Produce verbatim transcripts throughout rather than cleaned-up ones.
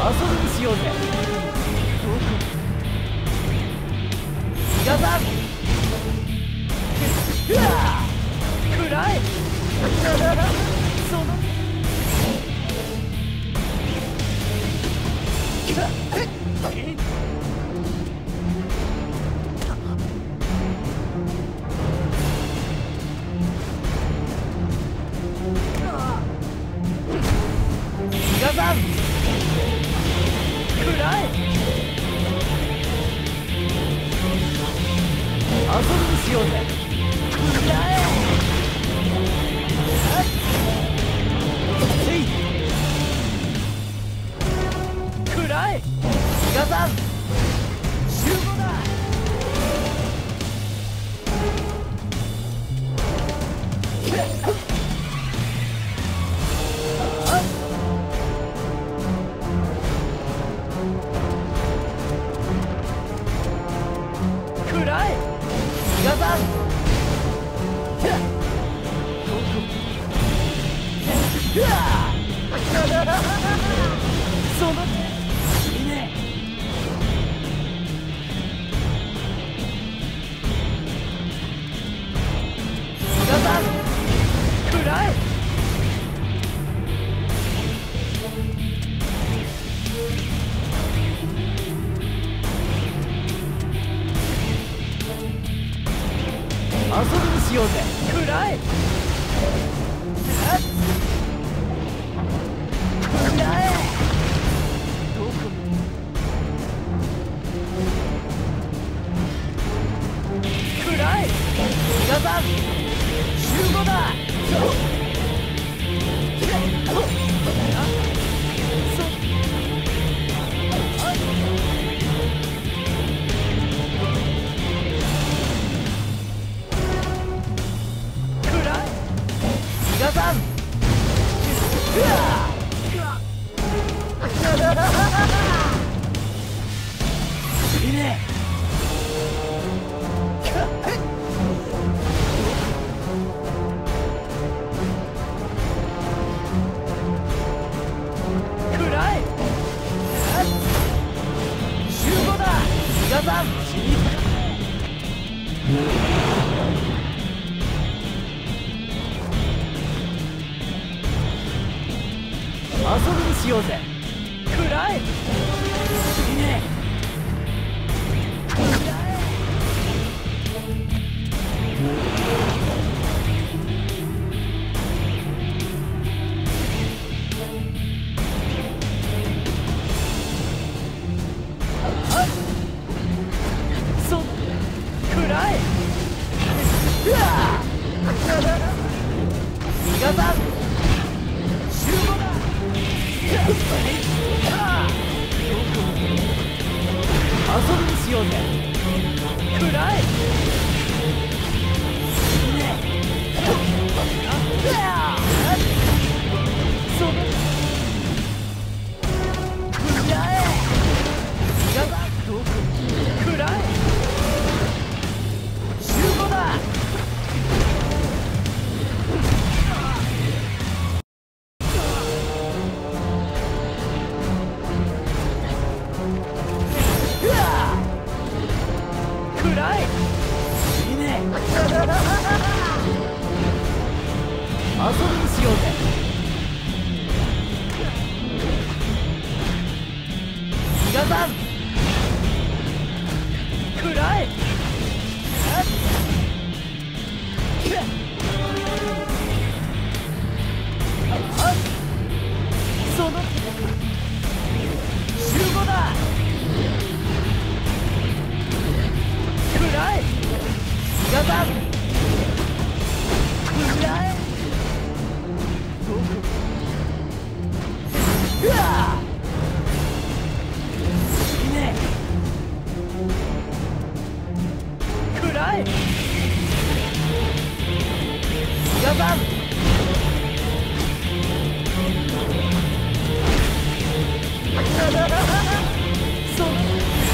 遊びにしようぜ。比嘉さん、うわー暗いその比嘉さん暗い遊びにしようぜ。暗い暗い比嘉さん集合だ。暗い比嘉さんうわそのいいね。比嘉さん暗い遊びにしようぜ。暗い暗いどこ暗い比嘉さん集合だ。比嘉さんうわいいね。暗い集合だ。比嘉さん遊びにしようぜ。暗いいいね。そ暗いうわ比嘉さん集合だ。遊びにしようぜ。暗いその暗い比嘉さんどこ暗い集合だ。暗いいいね。遊びにしようぜ。比嘉さん暗いその集合だ。暗い比嘉さん暗いうわいいね。暗い比嘉さんその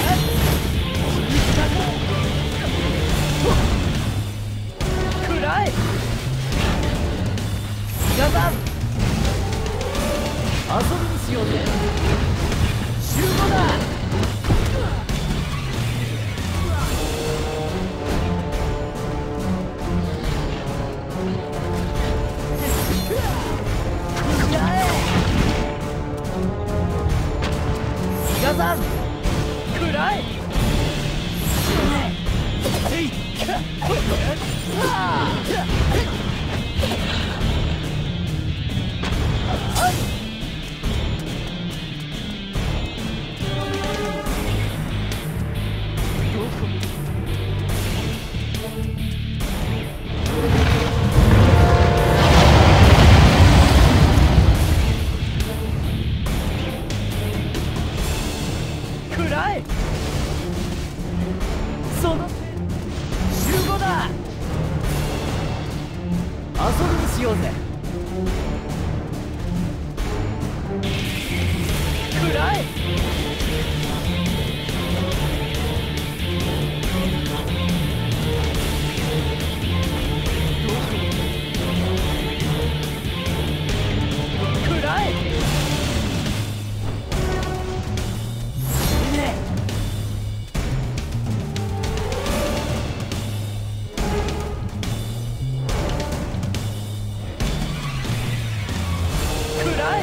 暗い比嘉さん遊びにしようぜ。 後だ。逃がさん。くらえ。えい。あくらえ。その集合だ。遊びにしようぜ。くらえ。くらえ。ねえ。くらえ。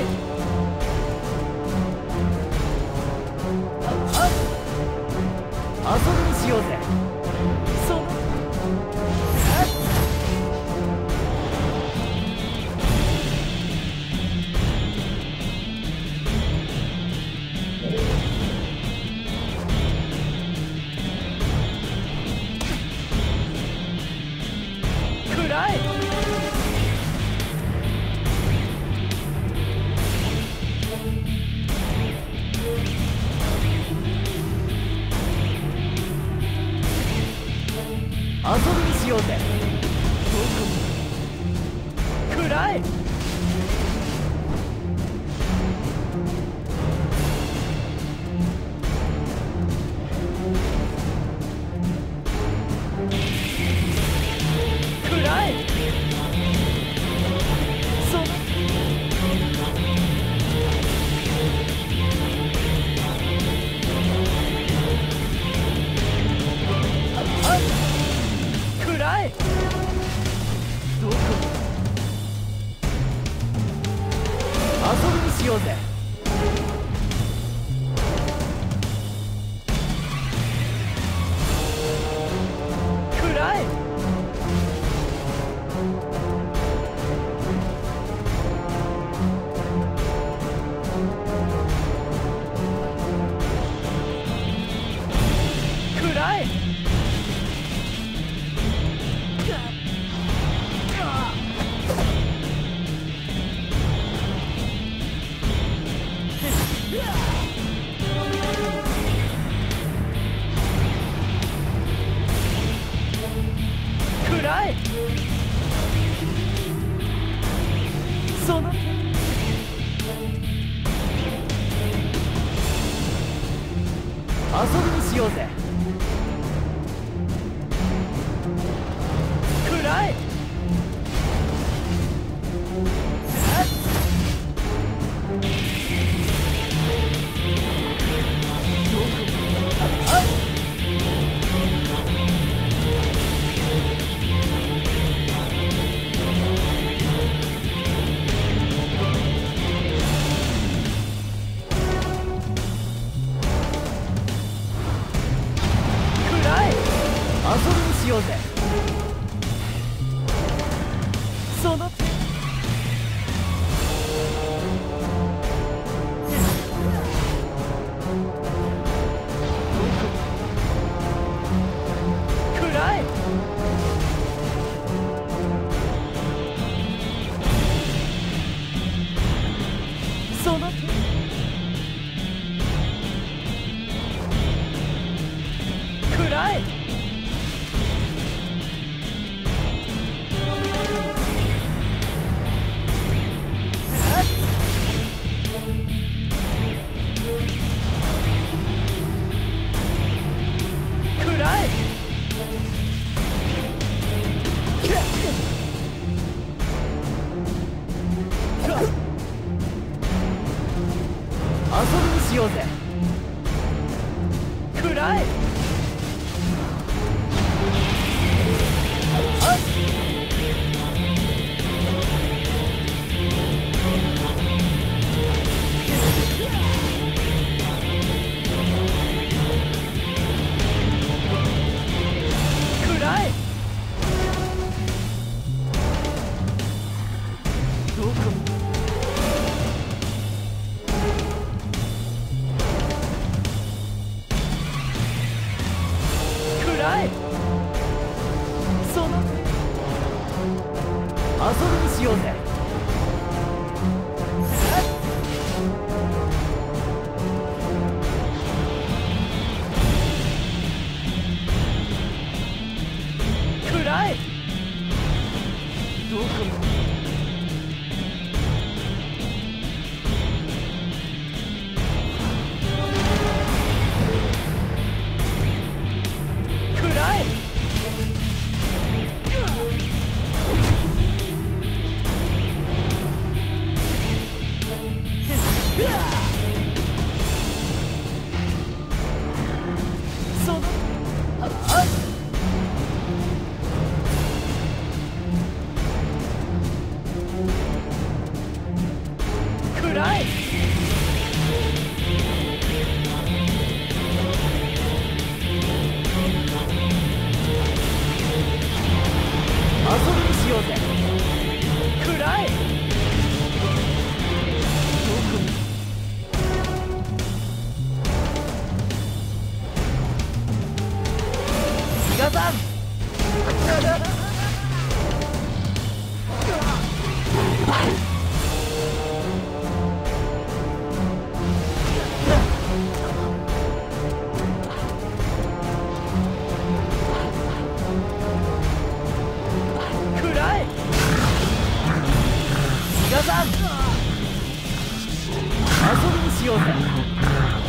遊びにしようぜ。そのくらえ。遊びにしようぜ。くらえ。くらえ。そのくらえ。どこ遊びにしようぜ。くらえ。くらえ。くらえ。その遊びにしようぜ。くらえ。遊びにしようぜ。そのくらえ。そのくらえ。くらえ。遊びにしようぜ。 らえ。あっくらえ。どこくらえ。その遊びにしようぜ。くらえ。どこくらえ。そのあっくらえ。遊びにしようぜ。くらえ。どこに比嘉さんくらえ。比嘉さん遊びにしようぜ。